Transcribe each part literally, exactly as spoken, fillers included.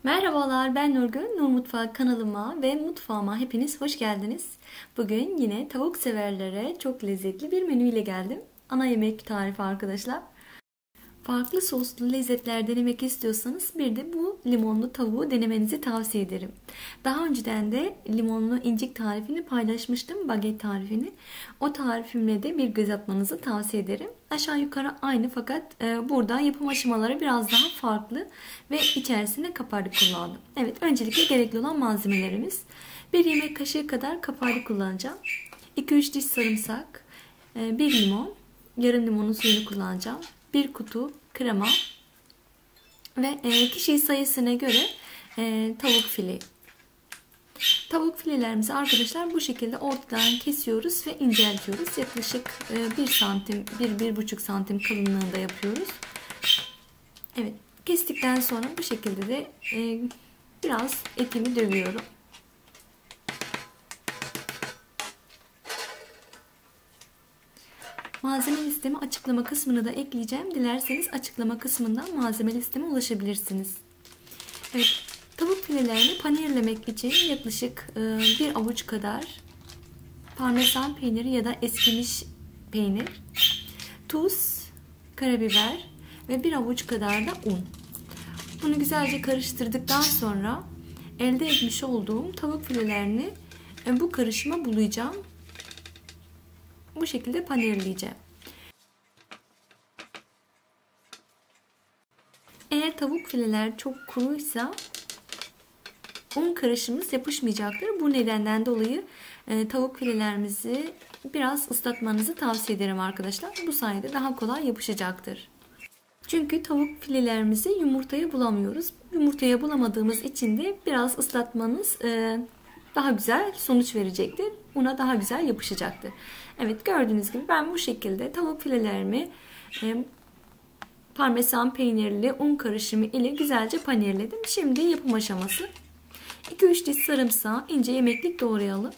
Merhabalar, ben Nurgül. Nur Mutfağı kanalıma ve mutfağıma hepiniz hoş geldiniz. Bugün yine tavuk severlere çok lezzetli bir menü ile geldim. Ana yemek tarifi arkadaşlar. Farklı soslu lezzetler denemek istiyorsanız bir de bu limonlu tavuğu denemenizi tavsiye ederim. Daha önceden de limonlu incik tarifini paylaşmıştım, baget tarifini. O tarifimle de bir göz atmanızı tavsiye ederim. Aşağı yukarı aynı fakat burada yapım aşamaları biraz daha farklı ve içerisine kaparlık kullandım. Evet, öncelikle gerekli olan malzemelerimiz. bir yemek kaşığı kadar kaparlık kullanacağım. iki üç diş sarımsak, bir limon, yarım limonun suyunu kullanacağım. bir kutu krema ve kişi sayısına göre tavuk file. Tavuk filelerimizi arkadaşlar bu şekilde ortadan kesiyoruz ve inceltiyoruz. Yaklaşık bir santim, bir bir buçuk santim kalınlığında yapıyoruz. Evet, kestikten sonra bu şekilde de biraz etimi dövüyorum. Malzeme listemi açıklama kısmına da ekleyeceğim. Dilerseniz açıklama kısmından malzeme listeme ulaşabilirsiniz. Evet, tavuk filelerini panirlemek için yaklaşık bir avuç kadar parmesan peyniri ya da eskimiş peynir, tuz, karabiber ve bir avuç kadar da un. Bunu güzelce karıştırdıktan sonra elde etmiş olduğum tavuk filelerini bu karışıma bulayacağım. Bu şekilde panirleyeceğim. Eğer tavuk fileler çok kuruysa un karışımımız yapışmayacaktır. Bu nedenden dolayı e, tavuk filelerimizi biraz ıslatmanızı tavsiye ederim arkadaşlar. Bu sayede daha kolay yapışacaktır. Çünkü tavuk filelerimizi yumurtaya bulamıyoruz. Yumurtaya bulamadığımız için de biraz ıslatmanız e, daha güzel sonuç verecektir. Una daha güzel yapışacaktır. Evet, gördüğünüz gibi ben bu şekilde tavuk filelerimi e, parmesan peynirli un karışımı ile güzelce panirledim. Şimdi yapım aşaması. iki üç diş sarımsağı ince yemeklik doğrayalım.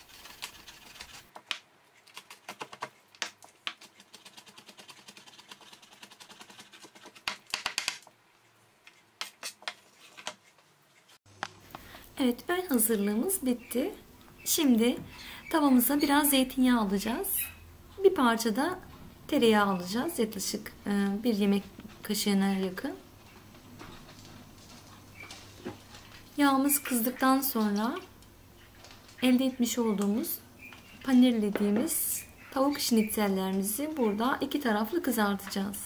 Evet, ön hazırlığımız bitti. Şimdi tavamıza biraz zeytinyağı alacağız. Bir parça da tereyağı alacağız. Yaklaşık bir yemek kaşığına yakın. Yağımız kızdıktan sonra elde etmiş olduğumuz panirlediğimiz tavuk şnitzellerimizi burada iki taraflı kızartacağız.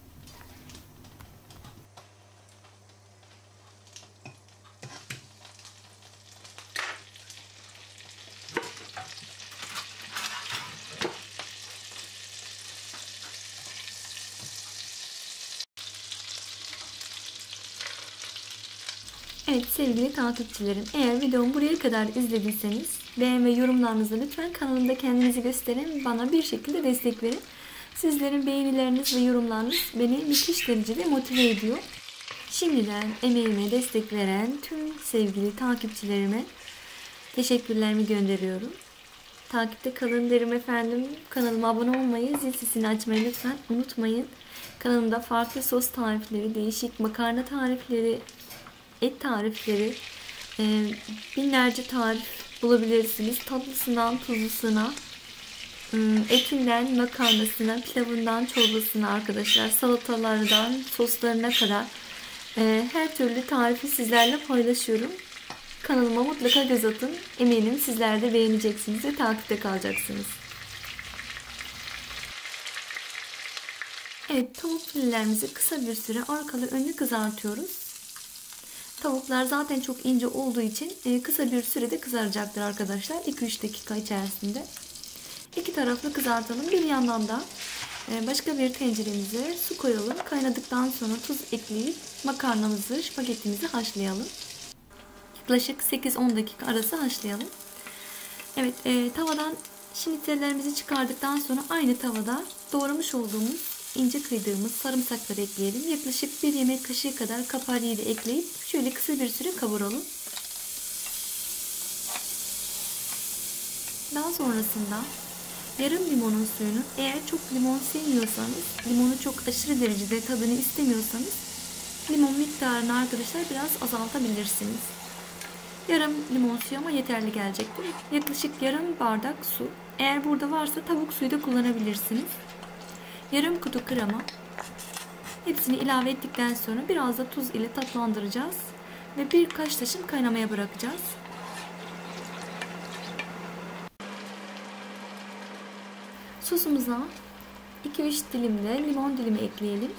Evet sevgili takipçilerim, eğer videomu buraya kadar izlediyseniz beğen ve yorumlarınızla lütfen kanalımda kendinizi gösterin, bana bir şekilde destek verin. Sizlerin beğenileriniz ve yorumlarınız beni müthiş derecede motive ediyor. Şimdiden emeğime destek veren tüm sevgili takipçilerime teşekkürlerimi gönderiyorum. Takipte kalın derim efendim. Kanalıma abone olmayı, zil sesini açmayı lütfen unutmayın. Kanalımda farklı sos tarifleri, değişik makarna tarifleri, et tarifleri, binlerce tarif bulabilirsiniz. Tatlısından tuzlusuna, etinden makarnasına, pilavından çorbasına arkadaşlar, salatalardan soslarına kadar her türlü tarifi sizlerle paylaşıyorum. Kanalıma mutlaka göz atın. Eminim sizler de beğeneceksiniz ve takipte kalacaksınız. Evet, tavuk filelerimizi kısa bir süre arkalı önlü kızartıyoruz. Tavuklar zaten çok ince olduğu için kısa bir sürede kızaracaktır arkadaşlar. iki üç dakika içerisinde. İki taraflı kızartalım. Bir yandan da başka bir tenceremize su koyalım. Kaynadıktan sonra tuz ekleyip makarnamızı, spagettimizi haşlayalım. Yaklaşık sekiz on dakika arası haşlayalım. Evet, e, tavadan şinitellerimizi çıkardıktan sonra aynı tavada doğramış olduğumuz ince kıydığımız sarımsakları ekleyelim. Yaklaşık bir yemek kaşığı kadar kapariyi de ekleyip şöyle kısa bir süre kavuralım. Daha sonrasında yarım limonun suyunu, eğer çok limon sevmiyorsanız, limonu çok aşırı derecede tadını istemiyorsanız Limon miktarını arkadaşlar biraz azaltabilirsiniz. Yarım limon suyu ama yeterli gelecektir. Yaklaşık yarım bardak su. Eğer burada varsa tavuk suyu da kullanabilirsiniz. Yarım kutu krema. Hepsini ilave ettikten sonra biraz da tuz ile tatlandıracağız. Ve birkaç taşım kaynamaya bırakacağız. Sosumuza iki üç dilim de limon dilimi ekleyelim.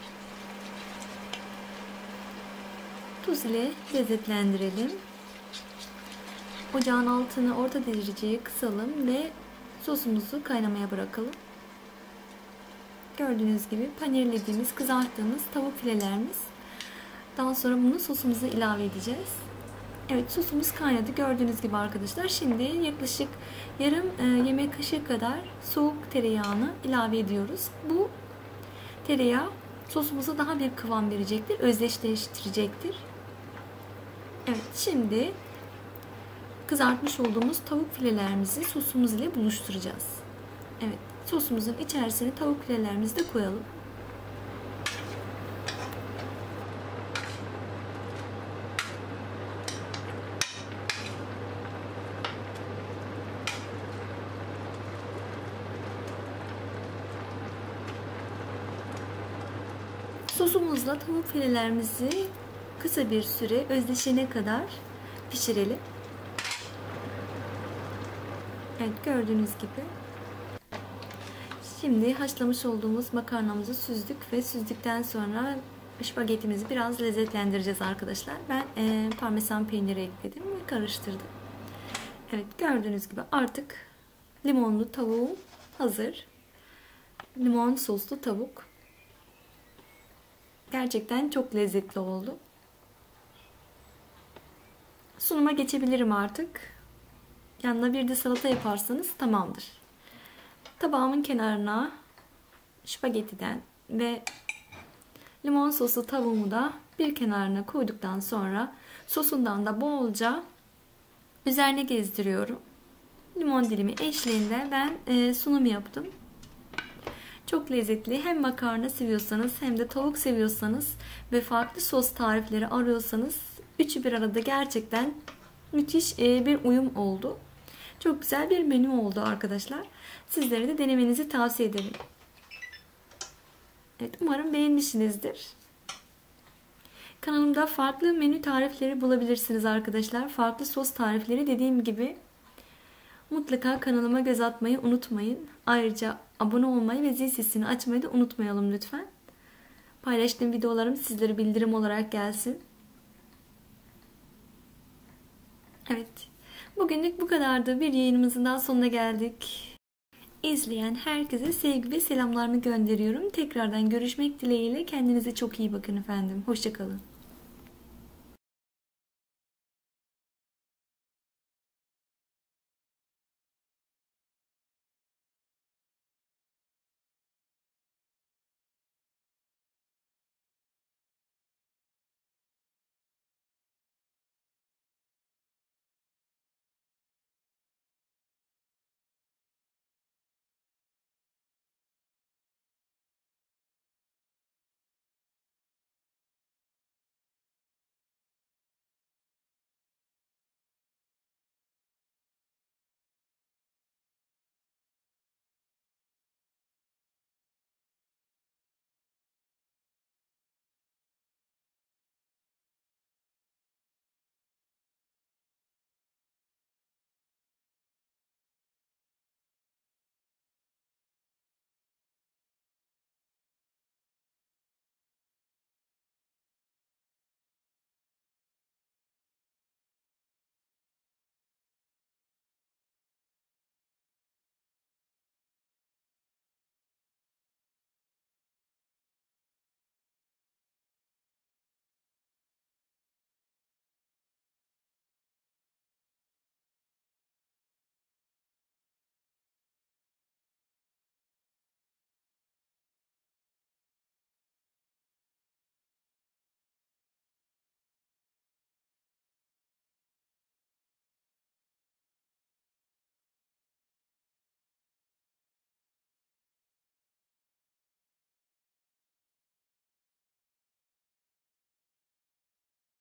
Tuz ile lezzetlendirelim. Ocağın altını orta dereceye kısalım ve sosumuzu kaynamaya bırakalım. Gördüğünüz gibi panirlediğimiz, kızarttığımız tavuk filelerimiz. Daha sonra bunu sosumuza ilave edeceğiz. Evet, sosumuz kaynadı gördüğünüz gibi arkadaşlar. Şimdi yaklaşık yarım e, yemek kaşığı kadar soğuk tereyağını ilave ediyoruz. Bu tereyağı sosumuza daha bir kıvam verecektir, özdeşleştirecektir. Evet, şimdi kızartmış olduğumuz tavuk filelerimizi sosumuz ile buluşturacağız. Evet, sosumuzun içerisine tavuk filelerimizi de koyalım. Sosumuzla tavuk filelerimizi kısa bir süre özleşene kadar pişirelim. Evet, gördüğünüz gibi. Şimdi haşlamış olduğumuz makarnamızı süzdük ve süzdükten sonra spagettimizi biraz lezzetlendireceğiz arkadaşlar. Ben e, parmesan peyniri ekledim ve karıştırdım. Evet, gördüğünüz gibi artık limonlu tavuğum hazır. Limon soslu tavuk. Gerçekten çok lezzetli oldu. Sunuma geçebilirim artık. Yanına bir de salata yaparsanız tamamdır. Tabağımın kenarına spagettiden ve limon soslu tavuğumu da bir kenarına koyduktan sonra sosundan da bolca üzerine gezdiriyorum. Limon dilimi eşliğinde ben e, sunum yaptım. Çok lezzetli. Hem makarna seviyorsanız hem de tavuk seviyorsanız ve farklı sos tarifleri arıyorsanız üçü bir arada gerçekten müthiş bir uyum oldu. Çok güzel bir menü oldu arkadaşlar. Sizlere de denemenizi tavsiye ederim. Evet, umarım beğenmişsinizdir. Kanalımda farklı menü tarifleri bulabilirsiniz arkadaşlar. Farklı sos tarifleri dediğim gibi. Mutlaka kanalıma göz atmayı unutmayın. Ayrıca abone olmayı ve zil sesini açmayı da unutmayalım lütfen. Paylaştığım videolarım sizlere bildirim olarak gelsin. Evet. Bugünlük bu kadardı. Bir yayınımızın daha sonuna geldik. İzleyen herkese sevgi ve selamlarını gönderiyorum. Tekrardan görüşmek dileğiyle. Kendinize çok iyi bakın efendim. Hoşça kalın.